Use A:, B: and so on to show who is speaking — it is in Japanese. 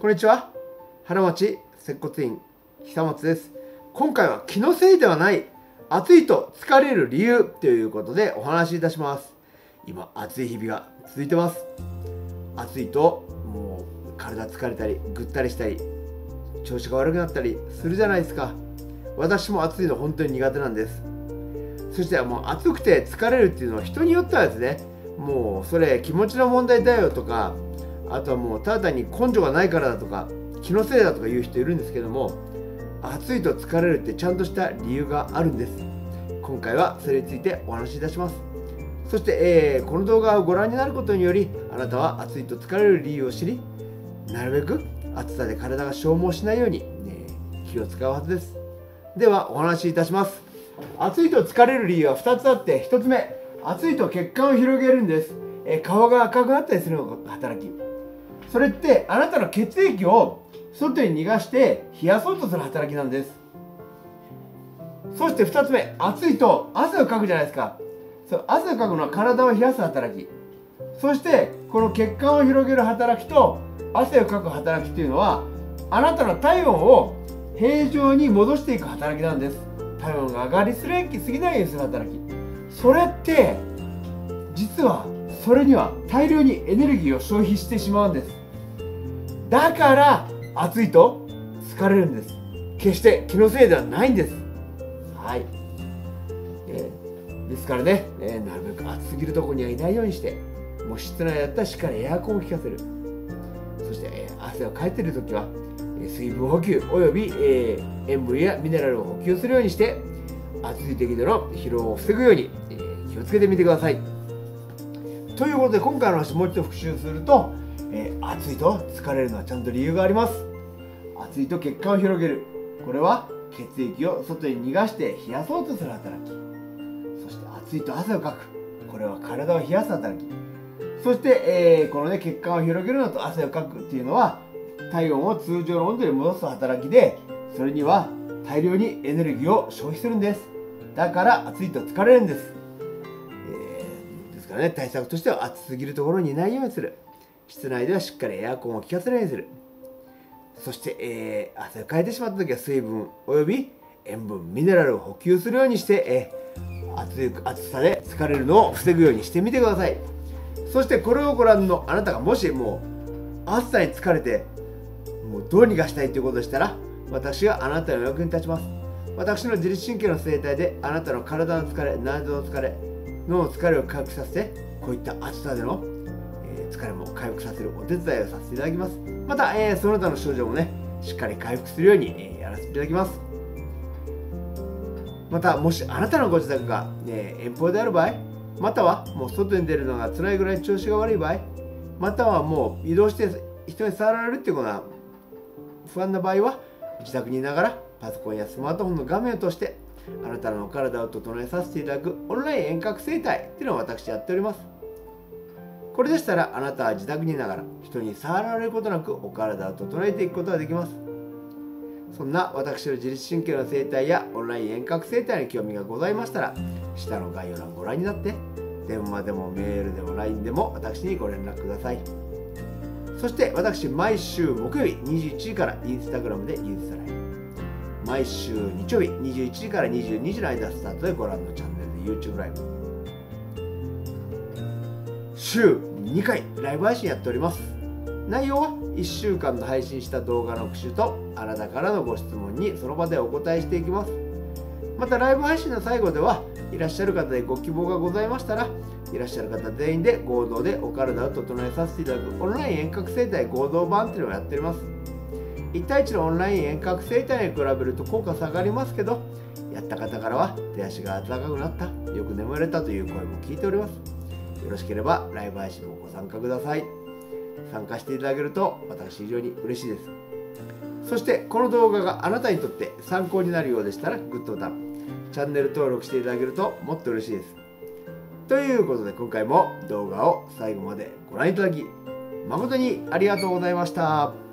A: こんにちは。花町接骨院久松です。今回は気のせいではない、暑いと疲れる理由ということでお話しいたします。今暑い日々が続いてます。暑いともう体疲れたりぐったりしたり調子が悪くなったりするじゃないですか。私も暑いの本当に苦手なんです。そしてもう暑くて疲れるっていうのは人によってはですね、もうそれ気持ちの問題だよとか、あとはもうただ単に根性がないからだとか気のせいだとか言う人いるんですけども、暑いと疲れるってちゃんとした理由があるんです。今回はそれについてお話しいたします。そして、この動画をご覧になることにより、あなたは暑いと疲れる理由を知り、なるべく暑さで体が消耗しないように、気を使うはずです。ではお話しいたします。暑いと疲れる理由は2つあって、1つ目、暑いと血管を広げるんです。顔が赤くなったりするのが働き。それってあなたの血液を外に逃がして冷やそうとする働きなんです。そして2つ目、暑いと汗をかくじゃないですか。そう汗をかくのは体を冷やす働き。そしてこの血管を広げる働きと汗をかく働きというのは、あなたの体温を平常に戻していく働きなんです。体温が上がりすぎないようにする働き。それって実はそれには大量にエネルギーを消費してしまうんです。だから暑いと疲れるんです。決して気のせいではないんです。はい、ですからね、なるべく暑すぎるところにはいないようにして、もう室内だったらしっかりエアコンを効かせる。そして、汗をかいているときは水分補給および、塩分やミネラルを補給するようにして、暑い時での疲労を防ぐように、気をつけてみてください。ということで今回の話もう一度復習すると、暑いと疲れるのはちゃんと理由があります。暑いと血管を広げる。これは血液を外に逃がして冷やそうとする働き。そして暑いと汗をかく。これは体を冷やす働き。そして、このね、血管を広げるのと汗をかくっていうのは体温を通常の温度に戻す働きで、それには大量にエネルギーを消費するんです。だから暑いと疲れるんです。ですからね、対策としては暑すぎるところにいないようにする。室内ではしっかりエアコンを効かせるようにする。そして、汗をかいてしまった時は水分および塩分ミネラルを補給するようにして、暑さで疲れるのを防ぐようにしてみてください。そしてこれをご覧のあなたがもしもう暑さに疲れてもうどうにかしたいということでしたら、私があなたの役に立ちます。私の自律神経の生態であなたの体の疲れ、内臓の疲れ、脳の疲れを回復させて、こういった暑さでの疲れも回復させるお手伝いをさせていただきます。また、その他の症状もね、しっかり回復するように、やらせていただきます。また、もしあなたのご自宅が、遠方である場合、またはもう外に出るのが辛いぐらい調子が悪い場合、またはもう移動して人に触られるっていうことが不安な場合は、自宅にいながらパソコンやスマートフォンの画面を通してあなたのお体を整えさせていただくオンライン遠隔整体っていうのを私やっております。これでしたらあなたは自宅にいながら人に触られることなくお体を整えていくことができます。そんな私の自律神経の生態やオンライン遠隔整体に興味がございましたら、下の概要欄をご覧になって電話でもメールでも LINE でも私にご連絡ください。そして私毎週木曜日21時からインスタグラムでニュースライブ、毎週日曜日21時から22時の間スタートでご覧のチャンネルで YouTube ライブ、週2回ライブ配信やっております。内容は1週間の配信した動画の復習とあなたからのご質問にその場でお答えしていきます。またライブ配信の最後ではいらっしゃる方でご希望がございましたら、いらっしゃる方全員で合同でお体を整えさせていただくオンライン遠隔整体合同版というのをやっております。1対1のオンライン遠隔整体に比べると効果下がりますけど、やった方からは手足が温かくなった、よく眠れたという声も聞いております。よろしければライブ配信もご参加ください。参加していただけると私非常に嬉しいです。そしてこの動画があなたにとって参考になるようでしたらグッドボタン、チャンネル登録していただけるともっと嬉しいです。ということで今回も動画を最後までご覧いただき誠にありがとうございました。